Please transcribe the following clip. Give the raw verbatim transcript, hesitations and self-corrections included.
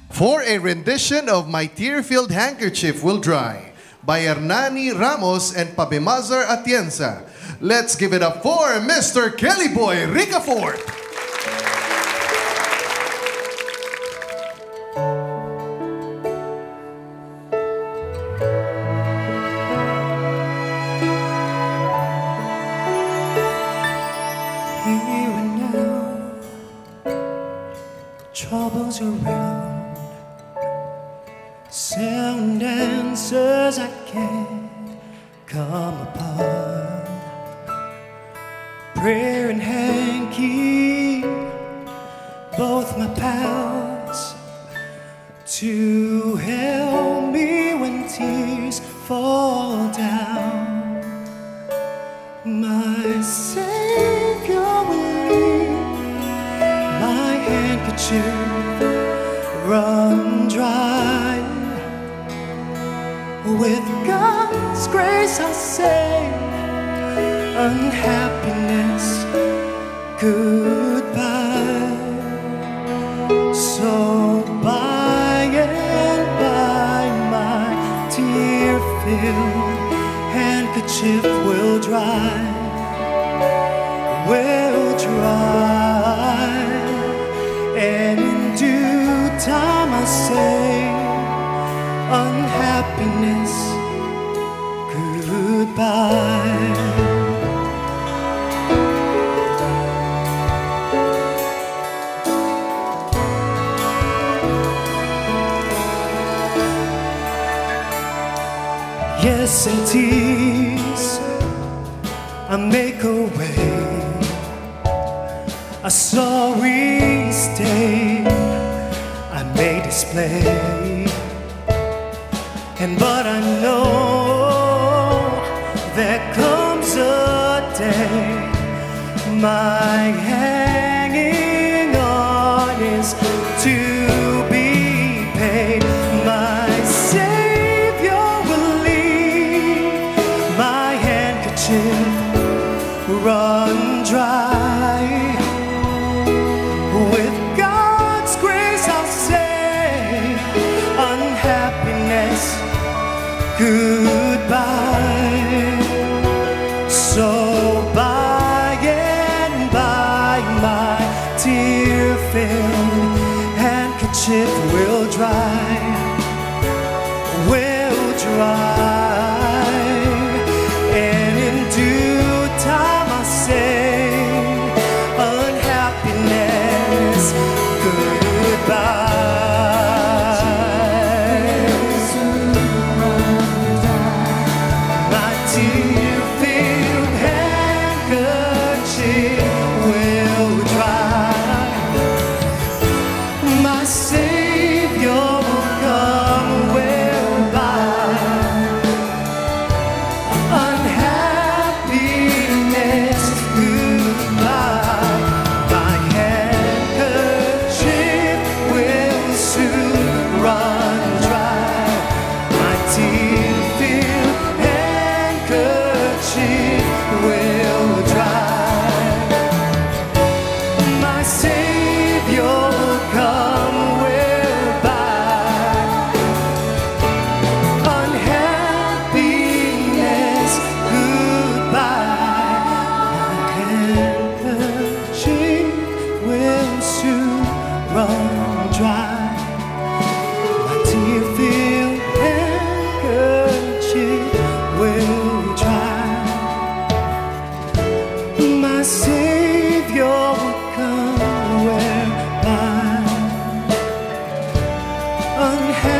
For a rendition of My Tear-filled Handkerchief Will Dry by Hernanie, Ramos, and Pabemazar, Atienza. Let's give it up for Mister Kellyboy, Ricafort. Here and now, troubles around. Sound answers I can't come upon. Prayer and hanky, both my pals, to help me when tears fall down. My Savior will leave my handkerchief run dry. With God's grace I'll say unhappiness goodbye. So by and by my tear-filled handkerchief will dry, will dry, and in due time I'll say unhappiness goodbye. Yes, and tears I make a way, a sorry state I may display. And but I know there comes a day my hanging on is to be paid. My Savior will leave my handkerchief run dry. With God's grace I'll say unhappiness goodbye. So by and by my tear-filled handkerchief will dry, will dry, and in due time I'll say unhappiness goodbye. Unhappy